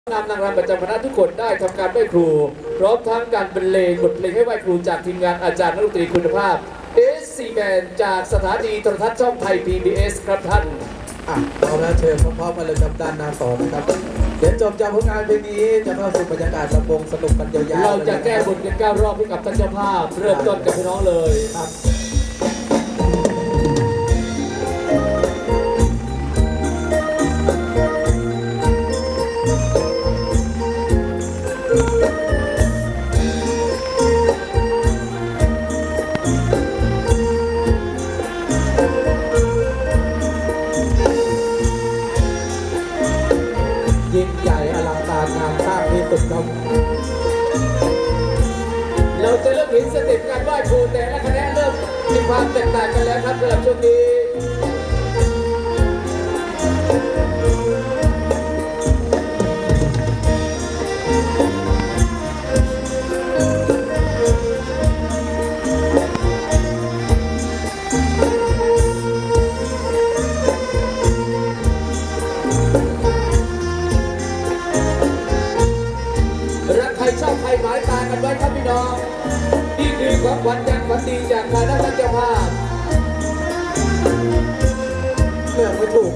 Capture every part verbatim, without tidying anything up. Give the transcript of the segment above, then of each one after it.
นำนางรำประจำคณะทุกคนได้ทำการไหว้ครูพร้อมทั้งการบรรเลงบทเพลงให้ไหว้ครูจากทีมงานอาจารย์นักดนตรีคุณภาพ เอส ซี Band จากสถานีโทรทัศน์ช่องไทย พี บี เอส ครับท่านอ่ะเอาละเชิญพร้อมๆกันเลยกับด้านหน้าสองนะครับเดี๋ยวจบจากผลงานเพลงนี้จะเข้าสู่บรรยากาศระบงสนุกกันยาวๆเราจะแก้บนกันเก้ารอบให้กับท่านเจ้าภาพเริ่มต้นกับพี่น้องเลยครับยิ่งใหญ่อลังการงานสร้างที่สุดครับเราจะเริ่มเห็นสเต็ปการไหว้ครูแต่ละคณะเริ่มมีความแตกต่างกันแล้วครับสำหรับช่วงนี้ชอบใครหมายตากันไว้ครับพี่น้องนี่คือความหวังยังฝันดีจากคณะท่านเจ้าภาพเลือกไม่ถูก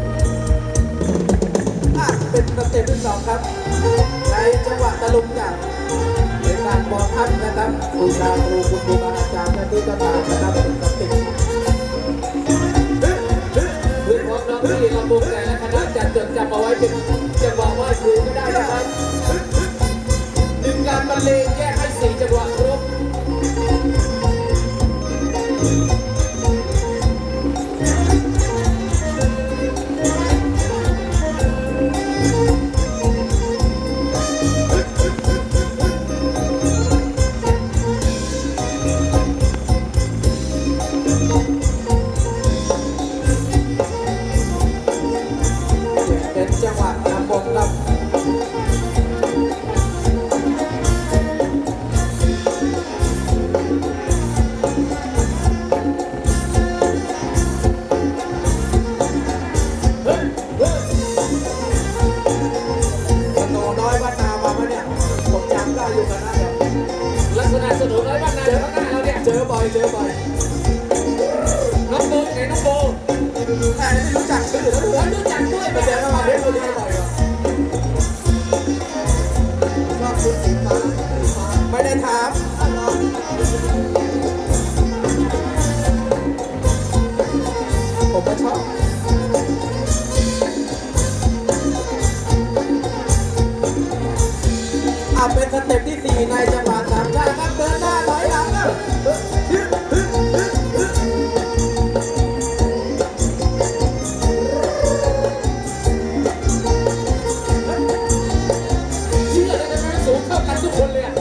อ่ะเป็นสเต็ปที่สองครับในจังหวะตะลุมจากเป็นการบอลอัพนะครับคุณครูคุณครูบาอาจารย์ที่ก็ตามนะครับเป็นสเต็ปเพื่อพร้อมน้องที่ลำวงแต่ละคณะจัดจดจำเอาไว้เป็นจังหวะไหว้ครูก็ได้นะครับดึงการบรรเลงแยกให้สี่จังหวะครบเป็นจังหวะลำวงครับลักษณะสนุกน้อยบ้านนาเจอข้างหน้าเราเนี่ยเจอบ่อยเจอบ่อยน้องโบไหนน้องโบแต่ไม่รู้จักชื่อแล้วด้วยรู้จักด้วยไม่ได้มาเล่นตัวนี้บ่อยชอบคุณสีฟ้าไม่ได้ถามผมก็ชอบเอาเป็นสเต็ปที่สี่ในจังหวะสามชาติครับเดินหน้าถอยหลังครับเชื่อเลยนะสูงเท่ากันทุกคนเลยอ่ะ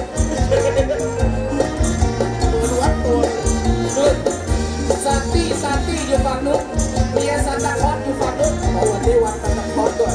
ตัววัดตัวซานตี้ซานตี้อยู่ฝั่งนู้นเมียซานตาคลอสอยู่ฝั่งนู้นโอ้วันนี้วันตะคอนด้วย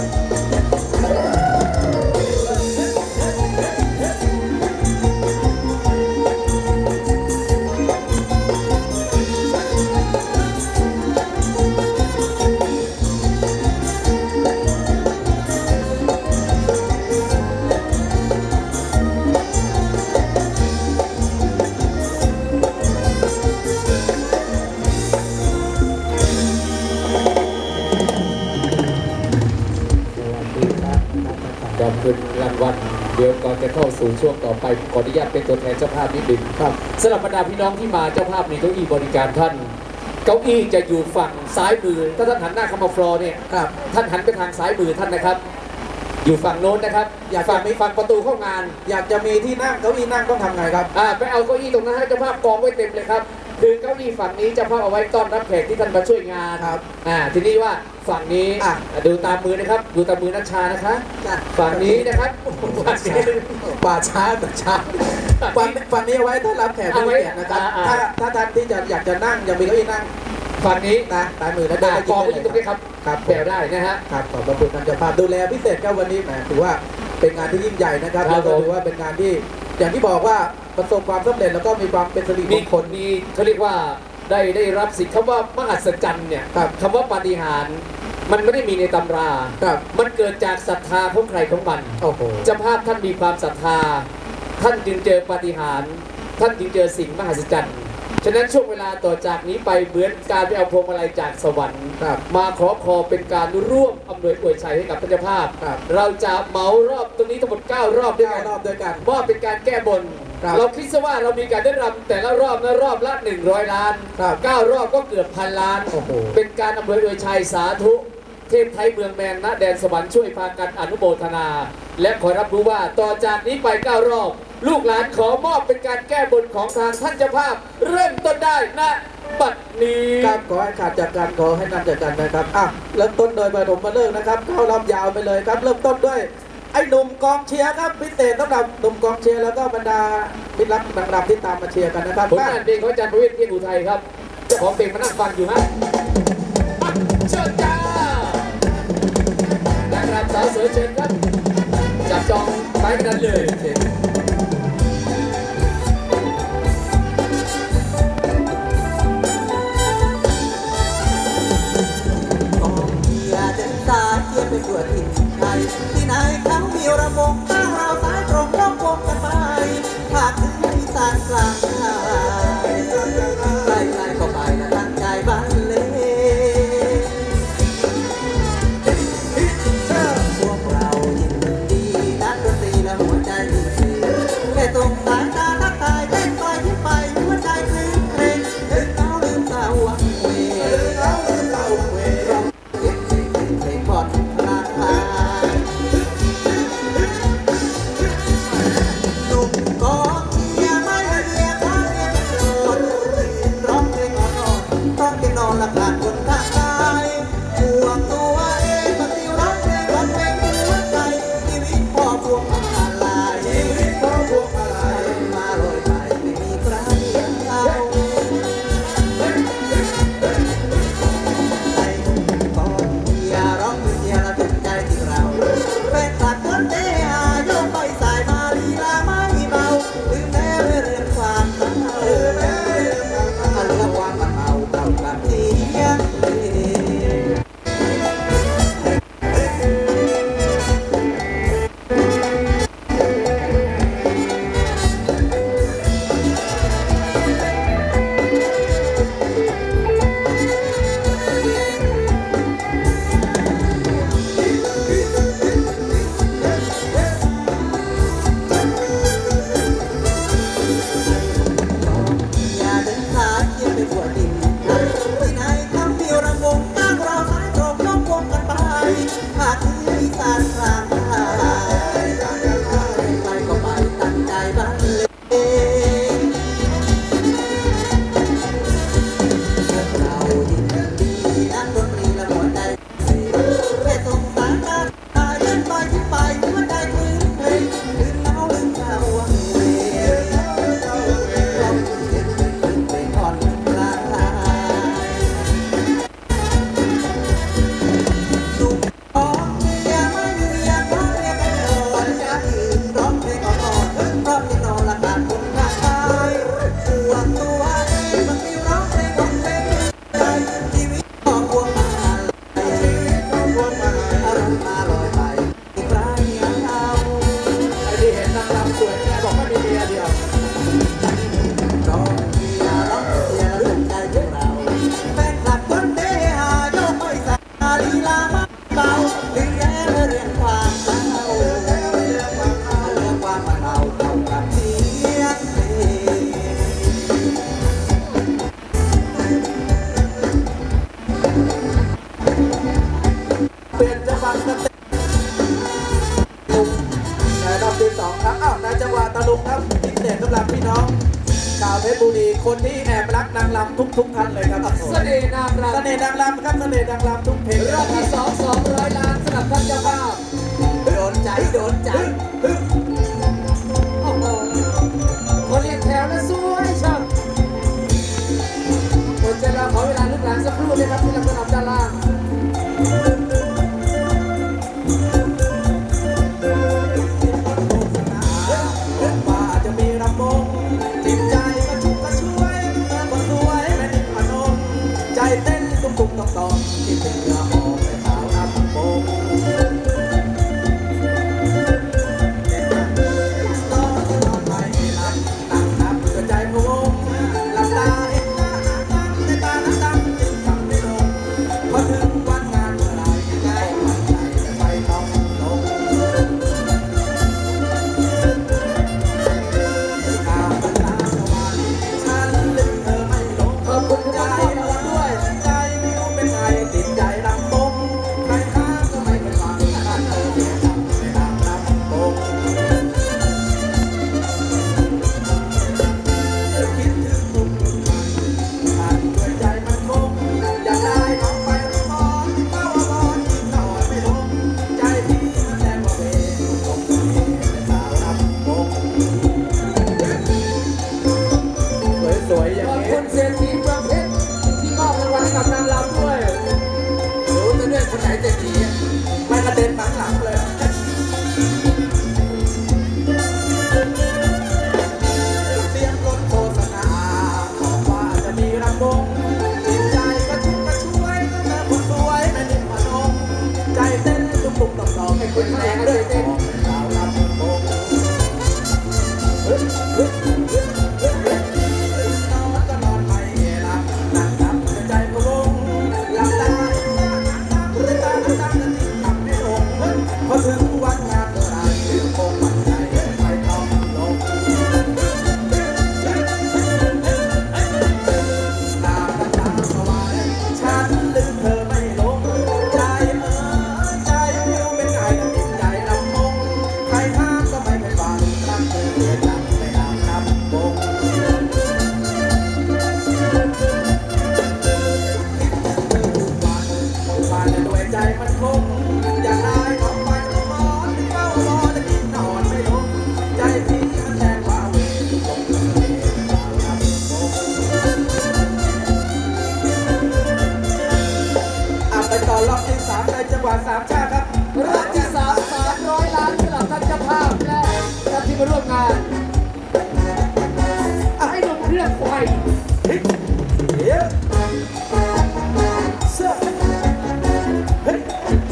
ขอบคุณรางวัลเดี๋ยวก่อนจะเข้าสู่ช่วงต่อไปขออนุญาตเป็นตัวแทนเจ้าภาพนิดหนึ่งครับสำหรับบรรดาพี่น้องที่มาเจ้าภาพมีเก้าอี้บริการท่านเก้าอี้จะอยู่ฝั่งซ้ายมือถ้าท่านหันหน้าเข้ามาฟลอร์เนี่ยครับท่านหันไปทางซ้ายมือท่านนะครับอยู่ฝั่งโน้นนะครับอยากฝั่งมีฝั่งประตูเข้างานอยากจะมีที่นั่งเก้าอี้นั่งต้องทำไงครับอ่าไปเอาเก้าอี้ตรงนั้นให้เจ้าภาพกองไว้เต็มเลยครับคือเก้าอี้ฝั่งนี้เจ้าภาพเอาไว้ต้อนรับแขกที่ท่านมาช่วยงานครับอ่าทีนี้ว่าฝั่งนี้ดูตามมือนะครับดูตามมือนัชชานะคะฝั่งนี้นะครับป่าช้าป่าช้าฝั่งฝั่งนี้เอาไว้ต้อนรับแขกผู้เกียรตินะครับถ้าถ้าท่านที่จะอยากจะนั่งอยากมีเก้าอี้นั่งฝั่งนี้นะตามมือแล้วได้กองอยู่ตรงนี้ครับครับแปลได้นะฮะครับขอบพระคุณท่านเจ้าภาพดูแลพิเศษครับวันนี้แหมถือว่าเป็นงานที่ยิ่งใหญ่นะครับแล้วก็ถือว่าเป็นงานที่อย่างที่บอกว่าประสบความสำเร็จแล้วก็มีความเป็นสิริมงคลมีเขาเรียกว่าได้ได้รับสิทธิ์คำว่ามหัศจรรย์เนี่ยคำว่าปาฏิหาริย์มันไม่ได้มีในตำราครับมันเกิดจากศรัทธาของใครของมันโอ้โหเจ้าภาพท่านมีความศรัทธา ท่านจึงเจอปาฏิหาริย์ท่านจึงเจอสิ่งมหัศจรรย์ฉะนั้นช่วงเวลาต่อจากนี้ไปเหมือนการไปเอาพวงมาลัยจากสวรรค์ครับมาขอคอเป็นการร่วมอำนวยอวยชัยให้กับท่านเจ้าภาพครับเราจะเหมารอบตรงนี้ทั้งหมดเก้ารอบด้วยเก้ากันรอบด้วยกันมอบเป็นการแก้บนครับเราคิดซะว่าเรามีการได้รำแต่ละรอบนะรอบละหนึ่งร้อยล้านครับเก้ารอบก็เกือบพันล้านโอ้โหเป็นการอำนวยอวยชัยสาธุ เทพไทยเมืองแมนณแดนสวรรค์ช่วยพากันอนุโมทนา และขอรับรู้ว่าต่อจากนี้ไปเก้ารอบ ลูกหลานขอมอบเป็นการแก้บนของทางท่านเจ้าภาพ เริ่มต้นได้ณบัดนี้ครับขอให้ขาดจากกันขอให้นำจากกันนะครับอ่ะเริ่มต้นโดยปฐมมาเลิกษ์นะครับเข้ารอบยาวไปเลยครับ เริ่มต้นด้วยไอ้หนุ่มกองเชียร์ครับพิเศษสำหรับหนุ่มกองเชียร์แล้วก็บรรดามิตรรักนางรำที่ตามมาเชียร์กันนะครับผลงานเพลงของอาจารย์ประเวศเพียรอุทัยครับเจ้าของเพลงมานั่งฟังอยู่ฮะมาเชิญจ้านางรำสาวสวยเชิญครับจับจองไปกันนั้นเลยกองเชียร์เดินสายเชียร์ไปทั่วถิ่นไทยที่ไหนเขามีระมงตั้งเราสายตรงร้องวงกันไปภาคถึงอีสานกลางใต้ใกล้ๆก็ไปและตั้งใจบันเลงพวกเรายินดีนักดนตรีและหัวใจดีสีแค่ตรงสายตาทักทายเต้นไปยิ้มไปหัวใจคลื่นเครงลืมเขาลืมเศร้าวังเวเราลืมเศร้าวังเวเราเก็บเพลงเพลงผ่อนคลายหนุ่มกองเชียร์ไม่เรียกเขาเรียกกันโดนร้องเพลงอ่อนๆต้องไปนอนละขาดคนทางกายห่วงตัวเองมาติวร้องเพลงร้องเพลงหัวใจชีวิตพ่อพวงมาลายชีวิตพ่อพวงมาลายมาลอยไปไม่มีใครอย่างเรา ใจกองเชียร์ร้องเชียร์และถูกใจที่เราเป็นสัตว์คนเตะหาโยกไปสายมาลีลาไม่เบาลืมแม้เรื่องความเศร้าลืมแม้เรื่องความเศร้าเข้ากับเสียงเพลง อย่าเดินขาเที่ยวไปทั่วดินที่ไหนทำเดียวระมงตั้งเราสายตรงล้อมวงกันไปหากถึงอีสานกลางใต้ใครก็ไปตั้งใจบันเลงพวกเรายินดีนักดนตรีและหัวใจเพลงแค่ส่งสายตาตายเล่นไปยิ้มไปหัวใจคลื่นเพลงลืมเมาลืมเศร้าวังเวร้องเสียงเพลงคลื่นเพลงผ่อนคลายหนุ่มกองเชียร์ไม่เรียกเขาเรียกกันโดนจะยืนร้องเพลงอ่อนๆเพราะที่นอนละขาดคนข้างกายห่วงตัวเองบางทีร้องเพลงของเพลงใจชีวิตของพวงมาลัยชีวิตของพวงมาลัยอารมณ์มาลอยไปอีกครั้งอย่างเราไอ้ที่เห็นนางรำสวยแกบอกไม่มีเมียเดียวร้องเชียร์ร้องเชียร์แล้วถูกใจพวกเราแฟนคลับคนเดหาโยกไปสาลีลามาเบาลืมแล้วเรื่องความเศร้าเรื่องความเศร้าเข้ากับเสียงเพลงเปลี่ยนจังหวะสเต็ปหนุ่มในรอบที่สองครับอ้าวในจังหวะตะลุงครับพิเศษสำหรับพี่น้องชาวเพชรบุรีคนที่แอบรักนางรำทุกๆท่านเลยครับเสน่ห์นางรเสน่ห์นางรำครับเสน่ห์นางรำทุกเพลงำรอบที่สองสองร้อยล้านสำหรับท่านเจ้าภาพโดนใจโดนใจโอ้โหคนเรียกแถวและสวยช่ำคนจะเราขอเวลาลูกหลานสักครู่นะครับที่เราจะนำด้านล่างว่าจะมีรำวงจิตใจก็ชุบก็ช่วยคนสวยแม่นิ่งพนมใจเต้นตุ้มตุ้มต่อมต่อมที่เป็นเรือหอมไปตามมาร่วมงานไอ้หนุ่มเครื่องไฟเดี๋ยวเสื้อเฮ้ย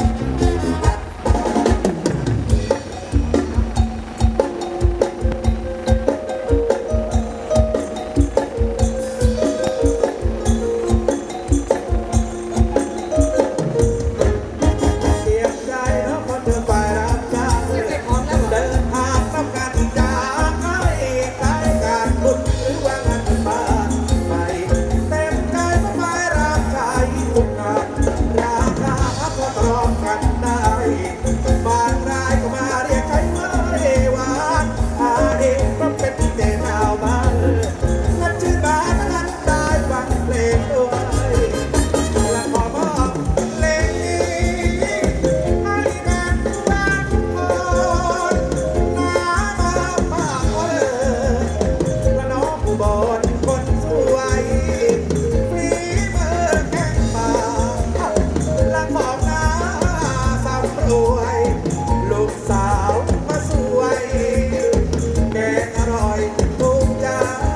เสียใจแล้วคนเดินไปรับจ้างเดินทางต้องการที่จะให้ใช้การบุญหรือว่างานบ้านไปเต็มใจก็ไม่รับใช้ทุกงานราคาก็ตรองกันได้บางรายก็มาเรียกใช้ไม่หวานอาเองก็เป็นเด็กชาวบ้านนั่นชื่อบ้านนั้นได้ฟังเพลงด้วยและขอมอบเพลงนี้ให้แม่ทุกบ้านทุกคนน้ามาฝากไว้เลยและน้องผู้บอนคนสวยฝีมือแข็งป่าและของน้าสำรวยลูกสาวมาสวยแกงอร่อยถูกใจ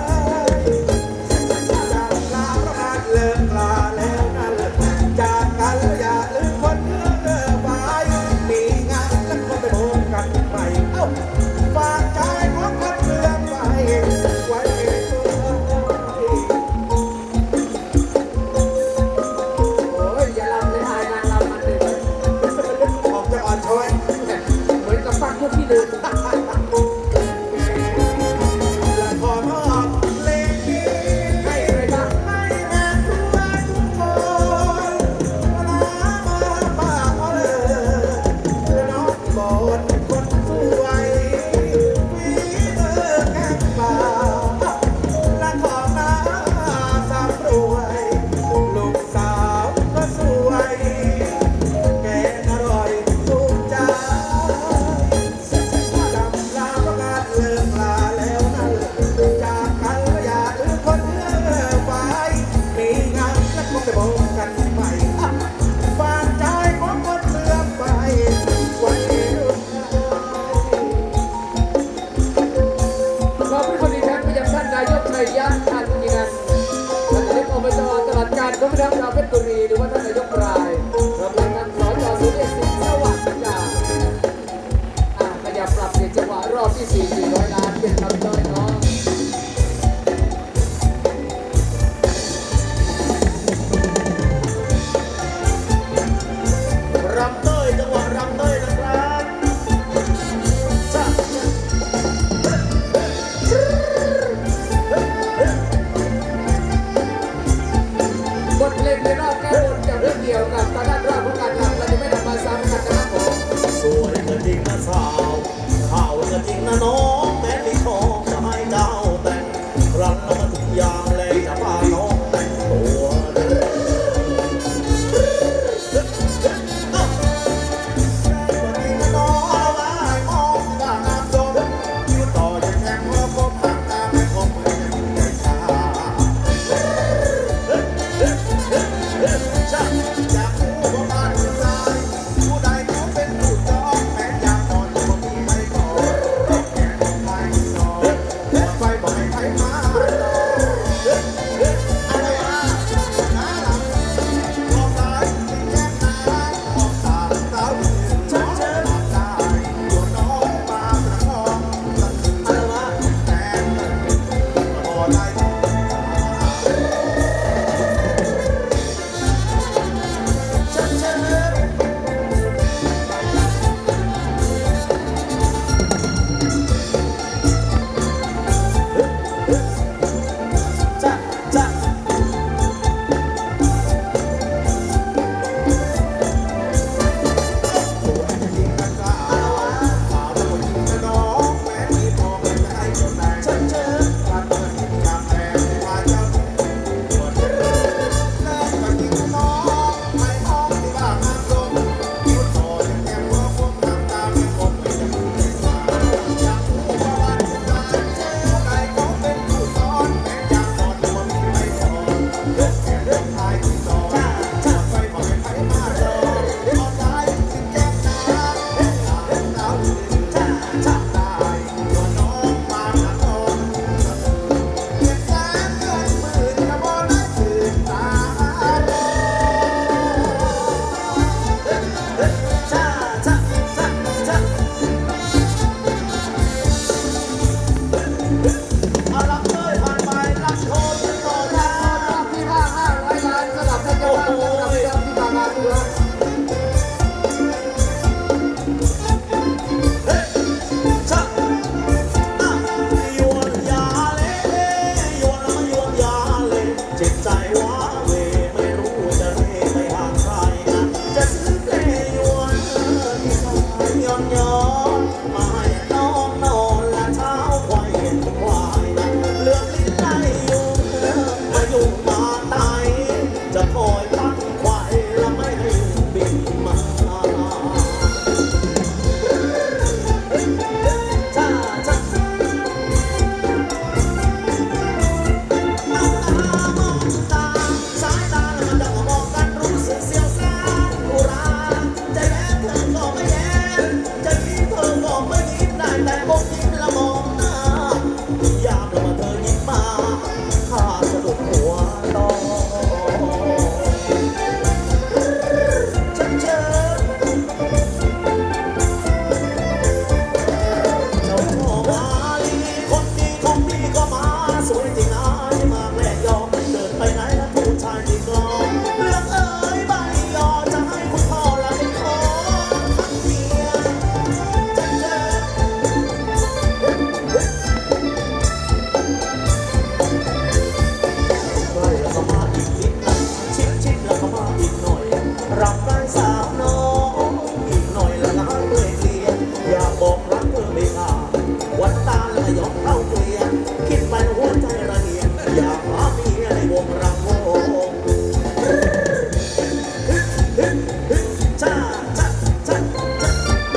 จากลาประมาณเลิกลาแล้วนั่นจากกันแล้วอย่าลืมคนเมื่อไปมีงานและคนไปโบกกันใหม่เอ้าฝากใจของคนเมื่อไปไว้ด้วยโอ้ยอย่าลำเลยอายนางลำมันเลยออกจะอ่อนช้อยเหมือนกับฟังพวกที่เดินและขอมอบเพลงนี้ให้ใครบ้างให้แม่ทุกบ้านทุกคนน้ามาฝากเอาเลยและน้องบอนคนสวยฝีมือแข็งป่าและของน้าสำรวยลูกสาวก็สวยแกงอร่อยถูกใจจำลาประกาศเลิกลาแล้วนั่นจากกันแล้วอย่าลืมคนเมื่อไปมีงานและคงไปบอกกันใหม่ฝากใจของคนเมื่อไปไว้ด้วยขอบคุณคนดีแท้ไปยังท่านนายกชัยยะท่านยินันท่านนายกอบจตลาดการก็ไม่รับดาวเพชรบุรีหรือว่าท่านนายกปลายรวมทั้งท่านสจสุเดชสิงห์สวัสดิ์จ้าอ่ะขยับปรับเปลี่ยนจังหวะรอบที่สี่ สี่ร้อยล้านเป็นคำจ้อยเนาะรำเต้ยจังหวะรำเต้ยนะครับจ้าบทเพลงในรอบแก้บนจะเรื่องเดียวกับตอนด้านรอบของการหลับเราจะไม่นำมาซ้ำกันนะครับผมสวยก็จริงนะสาวข่าวก็จริงนะน้องบกยิ้มละมองหน้ายามละมาเธอยิ้มมาข้าสะดุดหัวต่อฉันเชิญเจ้าพ่อมาลีคนดีของพี่ก็มาสวยจริงนะอย่ามาแกล้งยอมเดินไปไหนแล้วผู้ชายที่กลอมเลือกเอ๋ยใบยอจะให้คุณพ่อละเป็นขอทั้งเมียฉันเชิญใกล้แล้วก็มาอีกนิดนะชิดชิดแล้วก็มาอีกหน่อยรักกันสาวน้องอีกหน่อยแล้วนะเมื่อยเกลียอยากบอกรักเธอไม่ขาดวันตาแล้วก็ยอมเข้าเกลียคิดไปหัวใจระเหียดอยากหาเมียในวงรักวงจ้าจ้าจ้าจ้า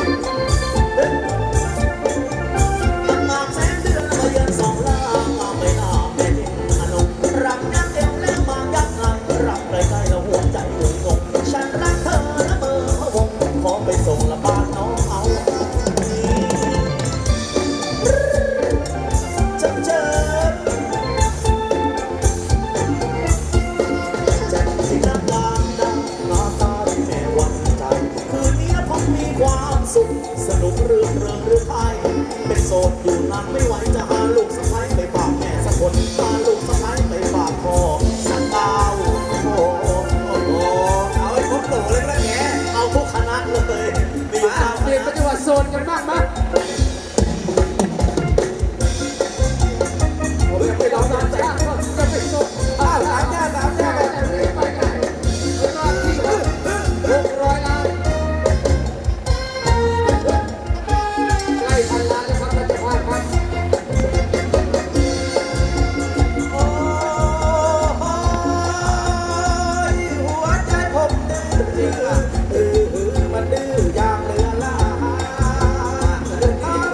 ตั้งมาแสนเดือนมาเยือนสองล่างมาไปหน้าแม่ดินอนุรักยักเดียวแล้วมายักไงรักใกล้ๆแล้วหัวใจงงงฉันรักเธอและเบอร์พะวงขอไปส่งละบ้านน้องเอาฉันเชิญจันทร์ที่นักการดาหน้าตาที่แม่วันใจคืนนี้ผมมีความสุขสนุกเรื่องเรื่องหรือไทยเป็นโสดอยู่นานไม่ไหวจะหาลูกสะใภ้ไปฝากแม่สักคนพาลูกสะใภ้ไปฝากพ่อสักดาวโอ้โหโอ้โหเอาให้ครบโตเลยนะแกเอาทุกคณะเลยมีอยู่สามคเปลี่ยนณะเป็นจังหวัดโซนกันบ้างมั้ยผมจะไปร้องสามชาติก็จะไปโซนอ้าวสามชาติสามชาติแต่ไม่ไปไหนแล้วก็ที่หกร้อยล้านใกล้พันล้านแล้วครับราชพัฒน์ครับโอ้โหหัวใจผมดื้อจริงอ่ะดื้อมันดื้ออย่างเหลือล้า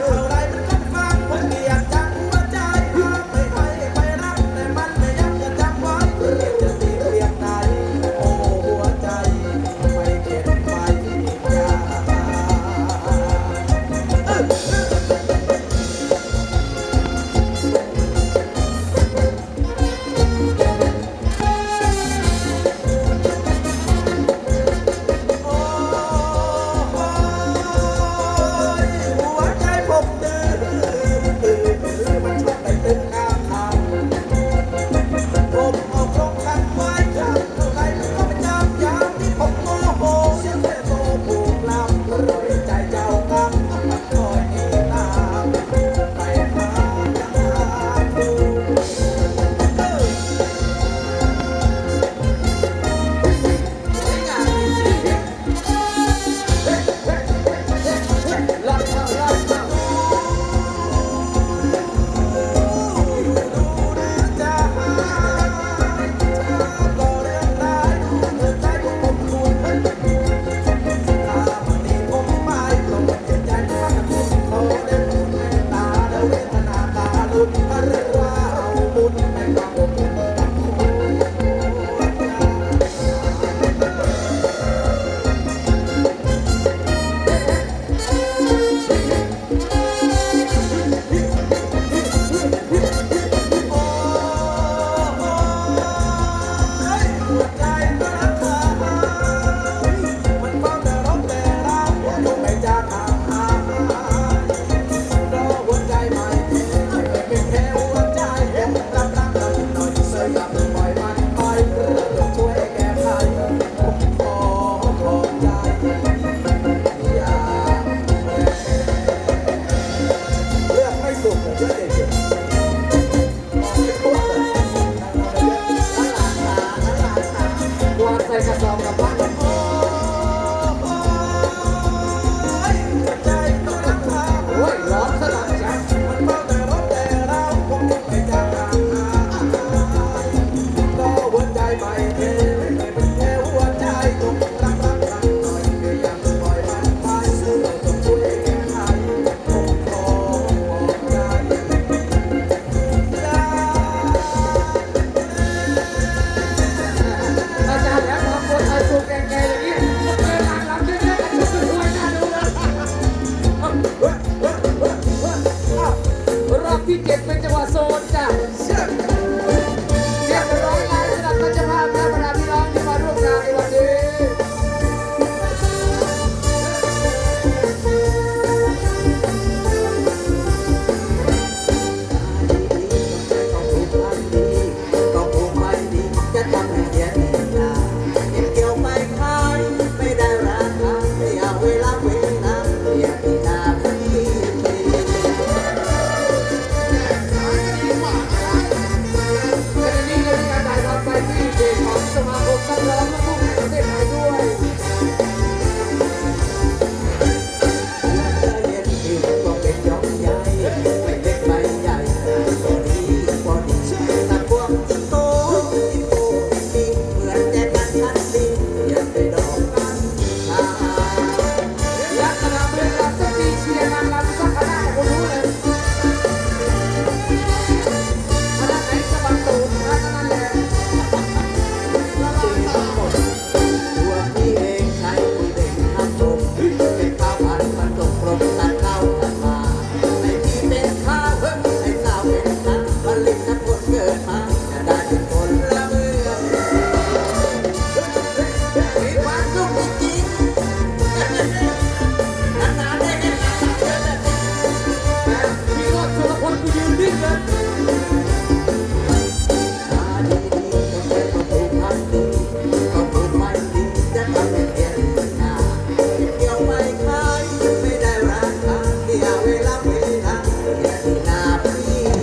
เวลาไม่ทันอย่าดีนาพี่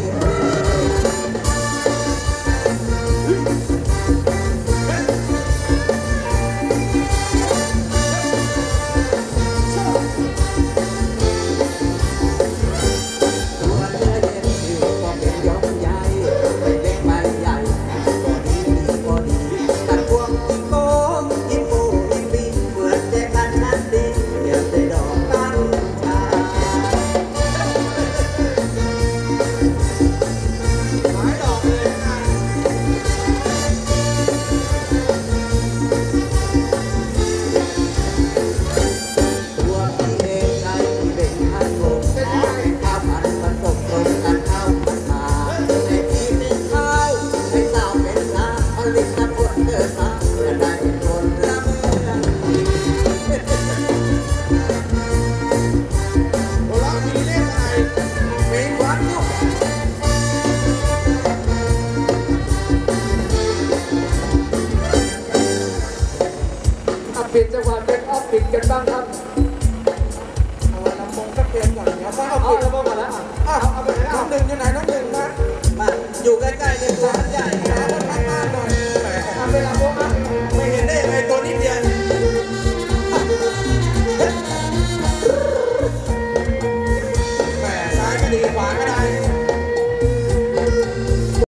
เปลี่ยนจังหวะเป็นออฟฟิศกันบ้างครับเอาลำมงสักเพลงก่อนเดี๋ยวก็เอาเอาปิดแล้วมาแล้วอ้าวเอาไปไหนน้องหนึ่งอยู่ไหนน้องหนึ่งนะมาอยู่ใกล้ๆในตัวมันใหญ่นะ